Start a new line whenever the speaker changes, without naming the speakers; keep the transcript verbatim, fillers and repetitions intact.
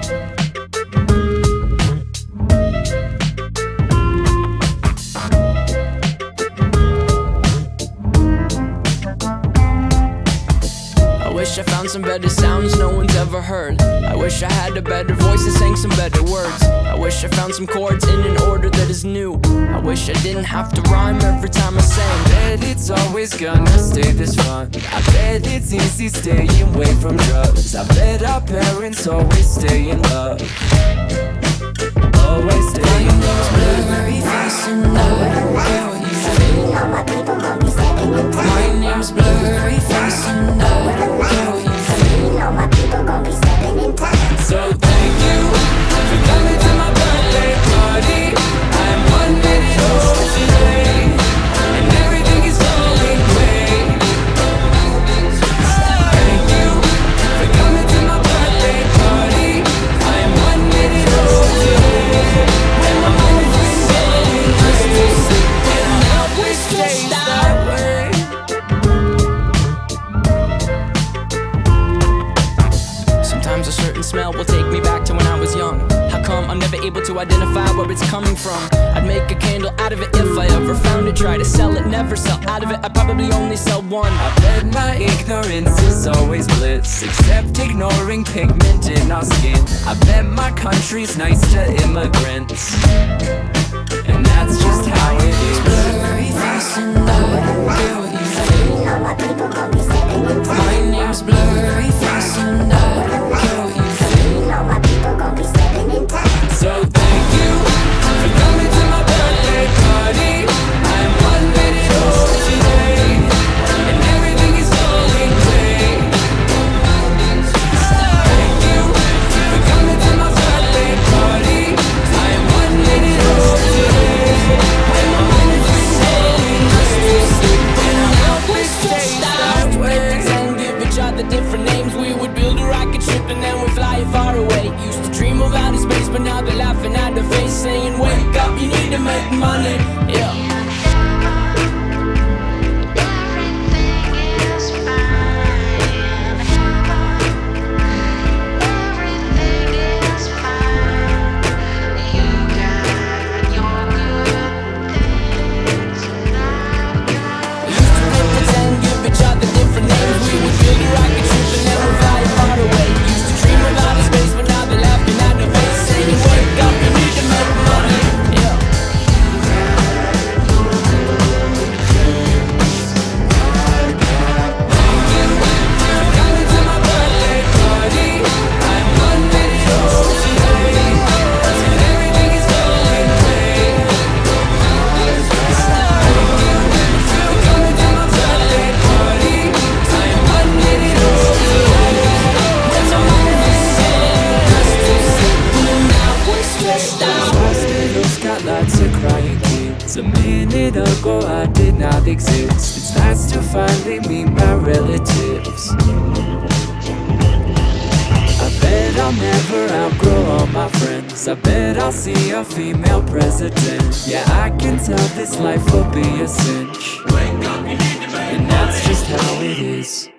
I wish I found some better sounds no one's ever heard. I wish I had a better voice that sang some better words. I wish I found some chords in an order that is new. I wish I didn't have to rhyme every time I sang.
I bet it's always gonna stay this fun. I bet it's easy staying away from drugs. I bet our parents always stay in love. Always stay in love.
Blurry face and I care what you feel.
All my people gon' be stepping in time.
My name's Blurry Face and I care what you feel.
All my people gon' be stepping in time.
So thank you for coming to my birthday party. I'm one minute old today, and everything is going great. Thank you for coming to my birthday party. I'm one minute old today, and my mind is going crazy, and I always stay that way.
Sometimes a certain smell will take me back to when I was young. How come I'm never able to identify where it's coming from? I'd make a candle out of it if I ever found it. Try to sell it, never sell out of it. I'd probably only sell one.
I bet my ignorance is always bliss, except ignoring pigment in our skin. I bet my country's nice to immigrants, and that's just how it is.
Blurry face and I care what you feel.
All my people gon' be stepping in time.
My name's Blurry Face and I care what you feel.
All my people gon' be stepping in time.
So thank you for coming to my birthday party. I'm one minute old today, and everything is going great. Thank you for coming to my birthday party. I'm one minute old today, and my mind is going crazy, and I always stay that way.
And give each other different names. We would build a rocket ship and then we'd fly it far away. Used to dream of outer space, but now they're laughing at the face, saying, wake up, you need to make money. Yeah.
A minute ago I did not exist. It's nice to finally meet my relatives. I bet I'll never outgrow all my friends. I bet I'll see a female president. Yeah, I can tell this life will be a cinch, and that's just how it is.